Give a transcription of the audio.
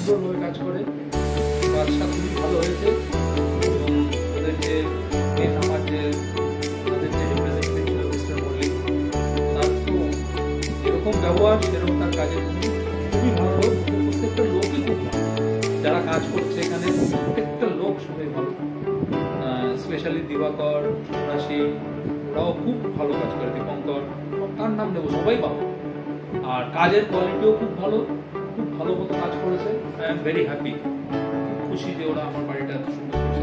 সুন্দরভাবে কাজ করে, কাজটা খুবই ভালো হয়েছে। এবং ওদের যে আমার যে তাদের যে রিপ্রেজেন্টেটিভ ছিল মিস্টার মল্লিক, তার তো যেরকম ব্যবহার সেরকম তার কাজের খুবই ভালো লোক। প্রত্যেকটা লোকই খুব ভালো, যারা কাজ করছে এখানে প্রত্যেকটা লোক সবাই ভালো, স্পেশালি দিবাকর, সন্ন্যাসী, ওরাও খুব ভালো কাজ করে, দীপঙ্কর, তার নাম নেবো, সবাই ভালো। আর কাজের কোয়ালিটিও খুব ভালো, খুব ভালো মতো কাজ করেছে। আই এম ভেরি হ্যাপি, খুব খুশি যে ওরা আমার বাড়িটা এত সুন্দর